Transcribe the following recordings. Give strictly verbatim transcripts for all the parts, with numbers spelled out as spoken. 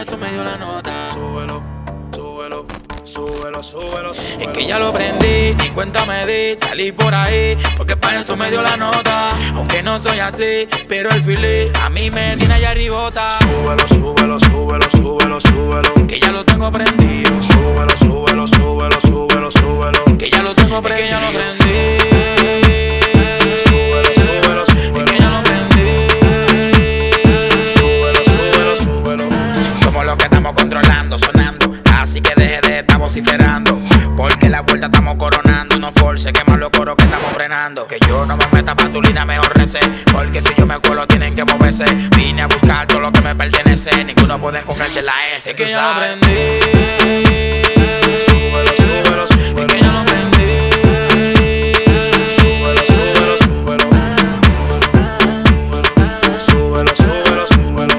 para eso me dio la nota. Súbelo, súbelo, súbelo, súbelo, súbelo. Es que ya lo prendí, ni cuenta me di, salí por ahí, porque para eso me dio la nota. Aunque no soy así, pero el feeling a mí me tiene allá arribota. Súbelo, súbelo, súbelo, súbelo, súbelo. Que ya lo tengo prendido. Súbelo, súbelo, súbelo, súbelo, súbelo. Que ya lo tengo prendido. Es que ya lo prendí. Súbelo, súbelo, súbelo. Es que ya lo prendí. Súbelo, súbelo, súbelo. Somos los que estamos controlando, sonando. Así que deje de estar vociferando, porque la vuelta estamos coronando. No force, quema los coros que estamos frenando. Que yo no me meta patulina, mejor recé, porque si yo me cuelo tienen que moverse. Vine a buscar todo lo que me pertenece, ninguno puede coger de la S. Es que ya lo prendí. Súbelo, súbelo, súbelo. Es que ya lo prendí. Súbelo, súbelo, súbelo. Súbelo, súbelo, súbelo.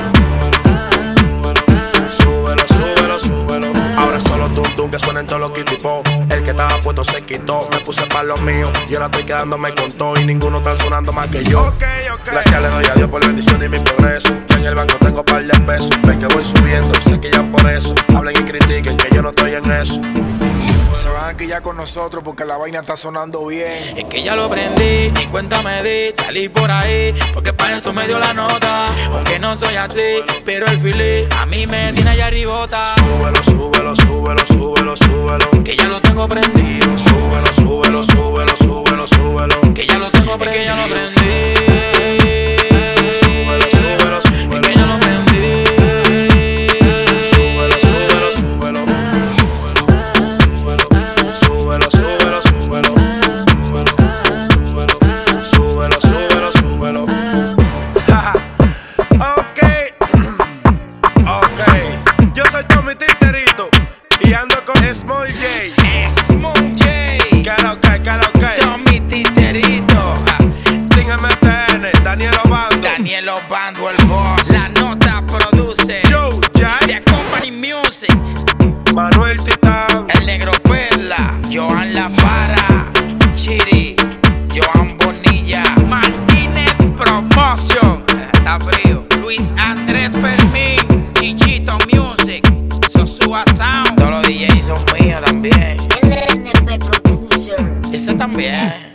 Súbelo, súbelo, súbelo. Ahora solo tum tum que suena en todos los kitipos. El que estaba puesto se quitó, me puse para los míos. Y ahora estoy quedándome con todo y ninguno está sonando más que yo. Okay, okay. Gracias le doy a Dios por bendición y mi progreso. Yo en el banco tengo par de pesos, ven que voy subiendo y sé que ya por eso hablen y critiquen que yo no estoy en eso. Se van aquí ya con nosotros porque la vaina está sonando bien. Es que ya lo prendí, ni cuenta me di, salí por ahí, porque para eso me dio la nota. Aunque no soy así, pero el feeling a mí me tiene allá arribota. Súbelo, súbelo, súbelo, súbelo, súbelo. Que ya lo tengo prendido. Súbelo, súbelo, súbelo, súbelo, súbelo. Que ya lo tengo prendido. Es que ya lo prendí. Súbelo, súbelo, súbelo. Es que ya lo prendí. Súbelo, súbelo, súbelo. Súbelo, súbelo, súbelo. Súbelo, súbelo, súbelo. Ok, ok. Yo soy Tommy Titerito y ando con Small J. Small J. Que lo que, que lo que. Tommy Titerito. Ah, Team M T N, Daniel Obando. Daniel Obando, el boss. La nota produce. Joe Jack, The Company Music. Manuel Titán. El Negro Perla. Joan La Para. Chiri. Joan Bonilla. Martínez Promotion. Está frío. Luis Andrés Fermín. Chichito Music. Sosúa Sound. Todos los D Js son míos también. L N P Producer. Ese también.